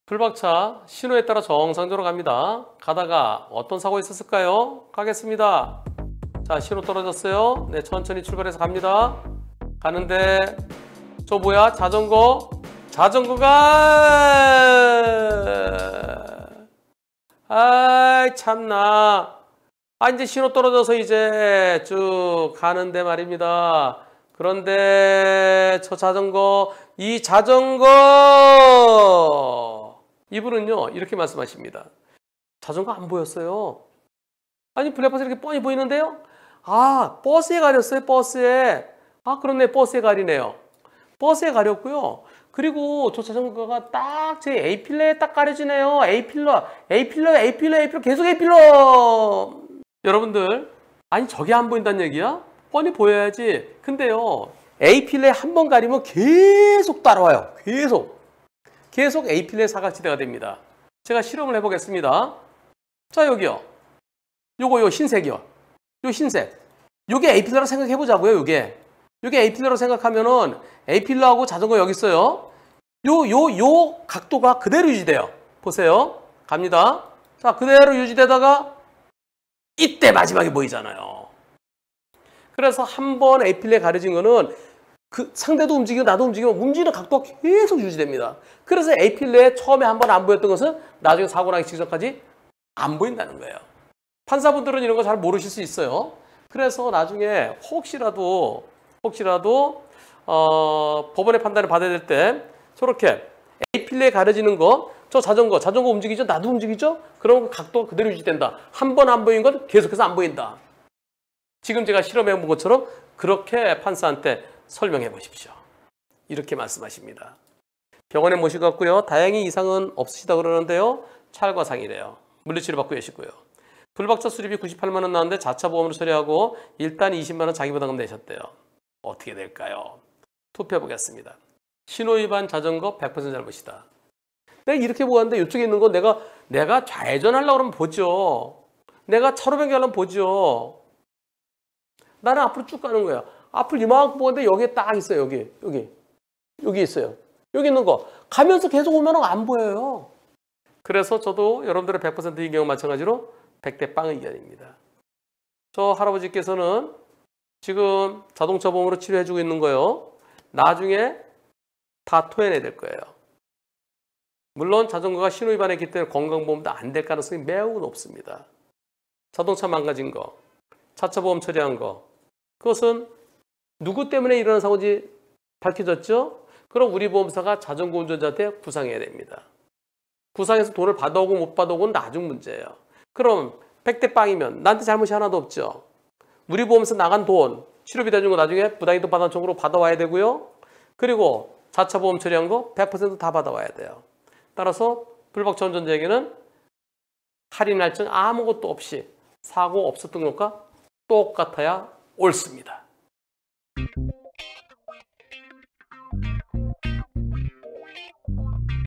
풀박차 신호에 따라 정상적으로 갑니다. 가다가 어떤 사고가 있었을까요? 가겠습니다. 자, 신호 떨어졌어요. 네, 천천히 출발해서 갑니다. 가는데 저 뭐야? 자전거가 아이 참나. 이제 신호 떨어져서 이제 쭉 가는데 말입니다. 그런데 이 자전거 이분은요 이렇게 말씀하십니다. 자전거 안 보였어요. 아니 블랙박스 이렇게 뻔히 보이는데요. 버스에 가렸어요. 버스에. 그렇네, 버스에 가리네요. 버스에 가렸고요. 그리고 저 자전거가 딱 제 A필러에 딱 가려지네요. A필러 계속 A필러. 여러분들, 아니 저게 안 보인다는 얘기야? 뻔히 보여야지. 근데요, A필러에 한 번 가리면 계속 따라와요. 계속 A필러의 사각지대가 됩니다. 제가 실험을 해보겠습니다. 자, 여기요. 요 흰색이요. 요 흰색. 요게 A필러라고 생각해보자고요, 요게 A필러라고 생각하면은 A필러하고 자전거 여기 있어요. 요 각도가 그대로 유지돼요. 보세요. 갑니다. 자, 그대로 유지되다가 이때 마지막에 보이잖아요. 그래서 한 번 A필러에 가려진 거는 그 상대도 움직이고 나도 움직이면 움직이는 각도가 계속 유지됩니다. 그래서 A필러에 처음에 한 번 안 보였던 것은 나중에 사고 나기 직전까지 안 보인다는 거예요. 판사분들은 이런 거 잘 모르실 수 있어요. 그래서 나중에 혹시라도 법원의 판단을 받아야 될 때 저렇게 A필러에 가려지는 거, 저 자전거 움직이죠? 나도 움직이죠? 그럼 그 각도가 그대로 유지된다. 한 번 안 보인 건 계속해서 안 보인다. 지금 제가 실험해 본 것처럼 그렇게 판사한테 설명해 보십시오. 이렇게 말씀하십니다. 병원에 모시고 갔고요. 다행히 이상은 없으시다고 그러는데요. 찰과상이래요. 물리치료 받고 계시고요. 불박차 수리비 98만 원 나왔는데 자차 보험으로 처리하고 일단 20만 원 자기 부담금 내셨대요. 어떻게 될까요? 투표해 보겠습니다. 신호위반 자전거 100% 잘못이다. 내가 이렇게 보았는데 이쪽에 있는 거 내가 좌회전하려고 그러면 보죠. 내가 차로 변경하려면 보죠. 나는 앞으로 쭉 가는 거야. 앞을 이만큼 보는데 여기에 딱 있어요. 여기 있어요. 여기 있는 거 가면서 계속 오면 안 보여요. 그래서 저도 여러분들의 100%인 경우 마찬가지로 100대 빵 의견입니다. 저 할아버지께서는 지금 자동차 보험으로 치료해주고 있는 거요. 나중에 다 토해내야 될 거예요. 물론 자전거가 신호위반했기 때문에 건강보험도 안 될 가능성이 매우 높습니다. 자동차 망가진 거, 자차 보험 처리한 거, 그것은 누구 때문에 일어난 사고인지 밝혀졌죠? 그럼 우리 보험사가 자전거 운전자한테 구상해야 됩니다. 구상해서 돈을 받아오고 못 받아오고는 나중 문제예요. 그럼 100대 빵이면 나한테 잘못이 하나도 없죠. 우리 보험사 나간 돈, 치료비 대준 거 나중에 부당이득 반환청구로 받아와야 되고요. 그리고 자차 보험 처리한 거 100% 다 받아와야 돼요. 따라서 불박차 운전자에게는 할인 할증 아무것도 없이 사고 없었던 것과 똑같아야 옳습니다.